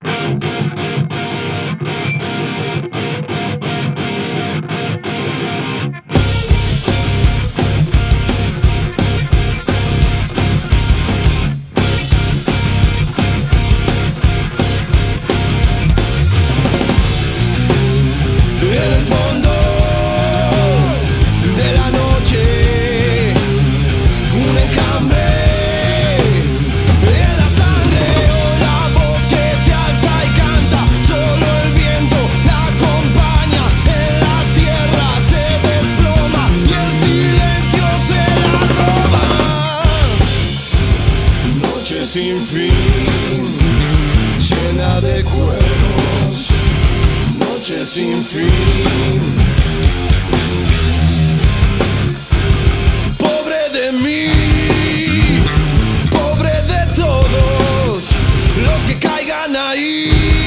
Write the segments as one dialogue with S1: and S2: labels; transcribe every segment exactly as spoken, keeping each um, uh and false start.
S1: Sin fin, llena de cuervos, noche sin fin. Pobre de mí, pobre de todos los que caigan ahí.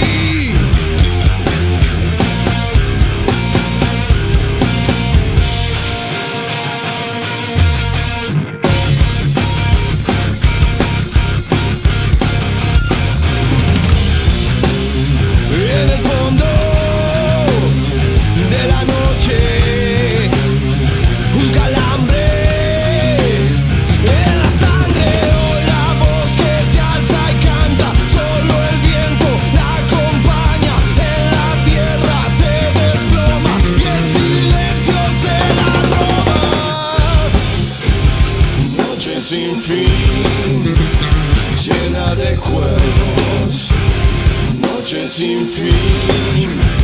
S1: Sin fin, llena de cuervos, noche sin fin.